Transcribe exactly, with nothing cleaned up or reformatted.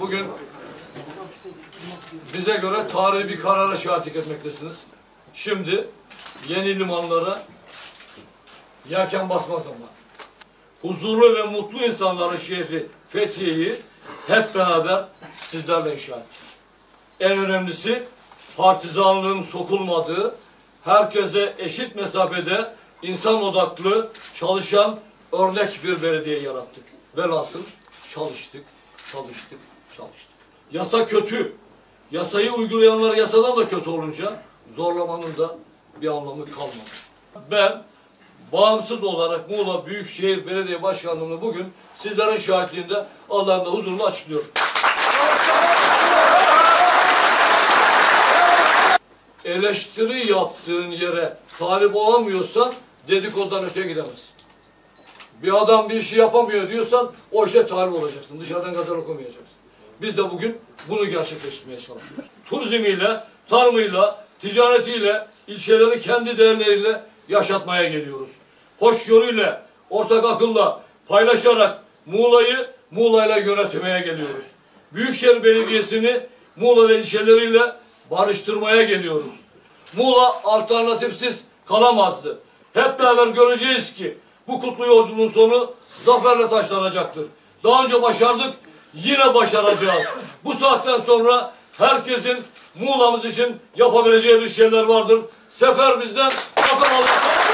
bugün bize göre tarihi bir karara şahitlik etmektesiniz. Şimdi yeni limanlara yelken basma zamanı. Huzurlu ve mutlu insanların şehri Fethiye'yi hep beraber sizlerle inşa ettik. En önemlisi partizanlığın sokulmadığı, herkese eşit mesafede insan odaklı çalışan örnek bir belediye yarattık. Velhasıl çalıştık, çalıştık, çalıştık. Yasa kötü. Yasayı uygulayanlar yasadan da kötü olunca zorlamanın da bir anlamı kalmadı. Ben bağımsız olarak Muğla Büyükşehir Belediye Başkanlığı'nı bugün sizlerin şahitliğinde Allah'ın da huzurunu açıklıyorum. Eleştiri yaptığın yere talip olamıyorsan dedikodudan öteye gidemezsin. Bir adam bir işi yapamıyor diyorsan o işe talip olacaksın. Dışarıdan gazel okumayacaksın. Biz de bugün bunu gerçekleştirmeye çalışıyoruz. Turizmiyle, tarımıyla, ticaretiyle, ilçeleri kendi değerleriyle yaşatmaya geliyoruz. Hoşgörüyle, ortak akılla, paylaşarak Muğla'yı Muğla'yla yönetmeye geliyoruz. Büyükşehir Belediyesi'ni Muğla ve ilçeleriyle barıştırmaya geliyoruz. Muğla alternatifsiz kalamazdı. Hep beraber göreceğiz ki bu kutlu yolculuğun sonu zaferle taşlanacaktır. Daha önce başardık, yine başaracağız. Bu saatten sonra herkesin Muğla'mız için yapabileceği bir şeyler vardır. Sefer bizden, bakın Allah'a.